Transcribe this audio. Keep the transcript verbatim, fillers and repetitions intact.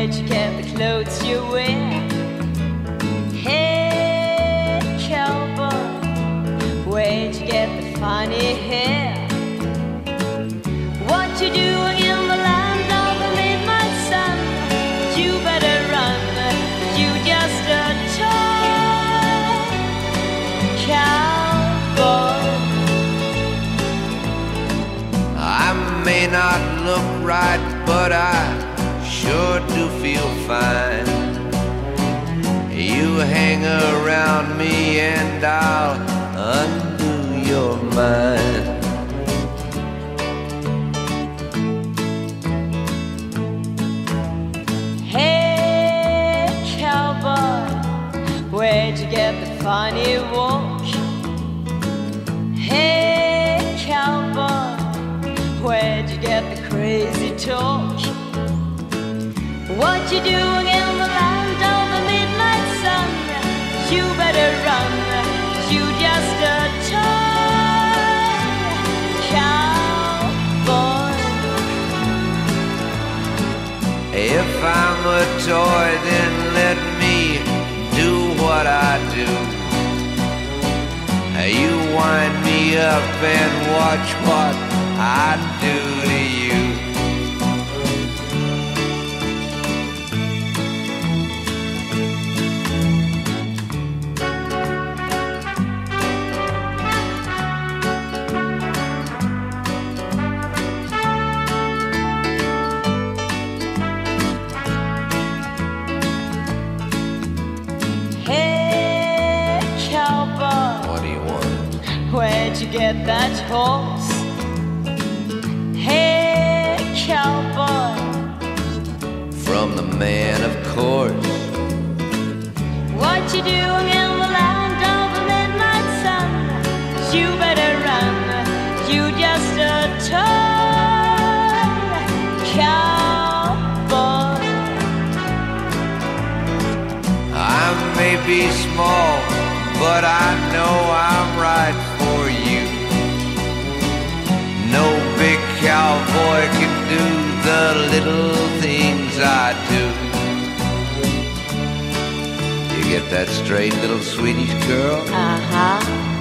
Where'd you get the clothes you wear? Hey, cowboy, where'd you get the funny hair? What you doing in the land of the midnight sun? You better run, you just a toy cowboy. I may not look right, but I sure do feel fine. You hang around me and I'll undo your mind. Hey, cowboy, where'd you get the funny walk? Hey, cowboy, where'd you get the crazy talk? What you doing in the land of the midnight sun? You better run, you just a toy cowboy. If I'm a toy, then let me do what I do. You wind me up and watch what I do to you. Hey, cowboy, What do you want? where'd you get that horse? Hey, cowboy, From the man, of course. what you doing in the land of the midnight sun? You better run, you just a toy cowboy. I may be small, but I know I'm right for you. No big cowboy can do the little things I do. You get that straight, little Swedish girl? Uh-huh.